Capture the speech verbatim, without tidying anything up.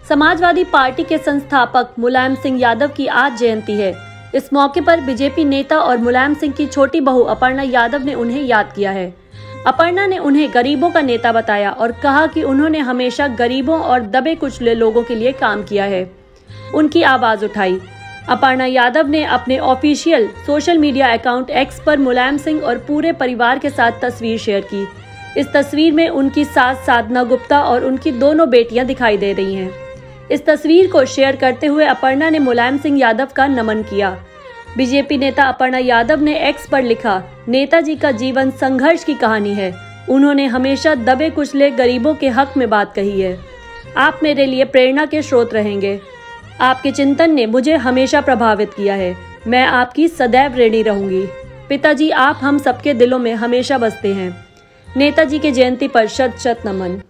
Samajwadi party के संस्थापक मुलायम सिंह यादव की आज जयंती है। इस मौके पर बीजेपी नेता और मुलायम सिंह की छोटी बहू अपर्णा यादव ने उन्हें याद किया है। अपर्णा ने उन्हें गरीबों का नेता बताया और कहा कि उन्होंने हमेशा गरीबों और दबे कुचले लोगों के लिए काम किया है। उनकी आवाज उठाई। अपर्णा यादव ने अपने official social media account X पर मुलायम सिंह और पूरे परिवार के साथ तस्वीर शेयर की। इस तस्वीर में उनकी सास साधना गुप्ता और उनकी दोनों बेटियां दिखाई दे रही हैं। इस तस्वीर को शेयर करते हुए अपर्णा ने मुलायम सिंह यादव का नमन किया। बीजेपी नेता अपर्णा यादव ने एक्स पर लिखा, नेताजी का जीवन संघर्ष की कहानी है। उन्होंने हमेशा दबे कुचले गरीबों के हक में बात कही है। आप मेरे लिए प्रेरणा के स्रोत रहेंगे। आपके चिंतन ने मुझे हमेशा प्रभावित किया है। मैं आपकी सदैव ऋणी रहूंगी। पिताजी, आप हम सबके दिलों में हमेशा बसते हैं। नेताजी की जयंती पर शत शत नमन।